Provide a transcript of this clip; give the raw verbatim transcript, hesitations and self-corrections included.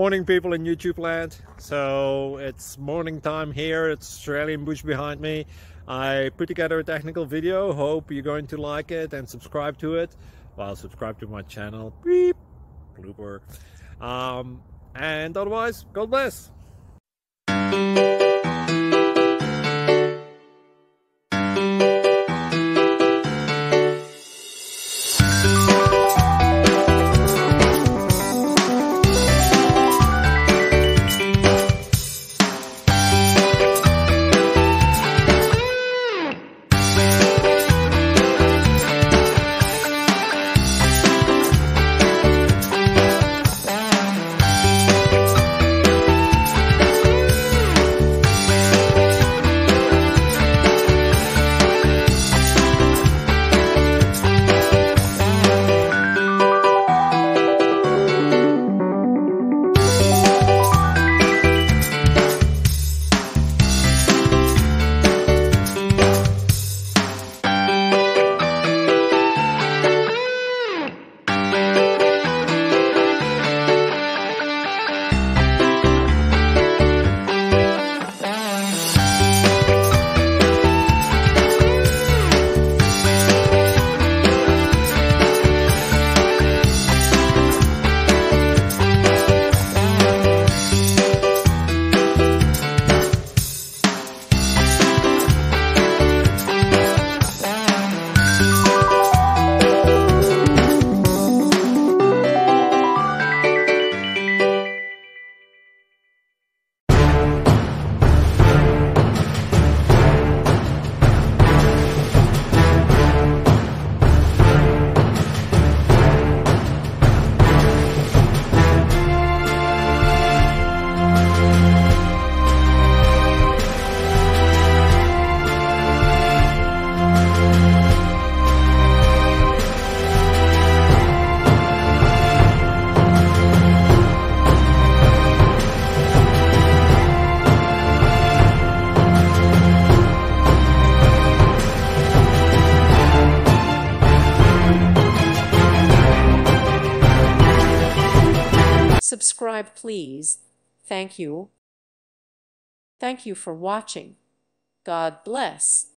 Morning people in YouTube land. So it's morning time here. It's Australian bush behind me. I put together a technical video. Hope you're going to like it and subscribe to it. Well, subscribe to my channel. Beep. Blooper. Um, and otherwise, God bless. Subscribe, please. Thank you. Thank you for watching. God bless.